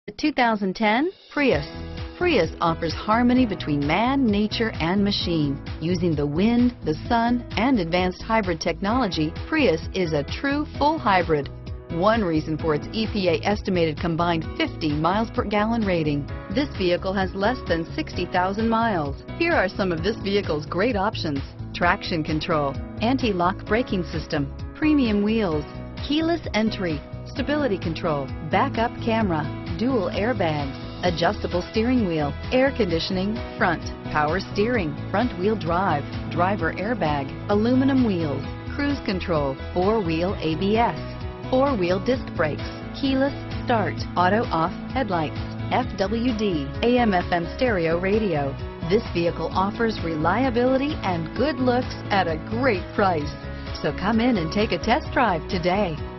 The 2010 Prius. Prius offers harmony between man, nature, and machine. Using the wind, the sun, and advanced hybrid technology, Prius is a true full hybrid. One reason for its EPA estimated combined 50 miles per gallon rating. This vehicle has less than 60,000 miles. Here are some of this vehicle's great options: traction control, anti-lock braking system, premium wheels, keyless entry, stability control, backup camera, dual airbags, adjustable steering wheel, air conditioning, front, power steering, front wheel drive, driver airbag, aluminum wheels, cruise control, four-wheel ABS, four-wheel disc brakes, keyless start, auto-off headlights, FWD, AM/FM stereo radio. This vehicle offers reliability and good looks at a great price. So come in and take a test drive today.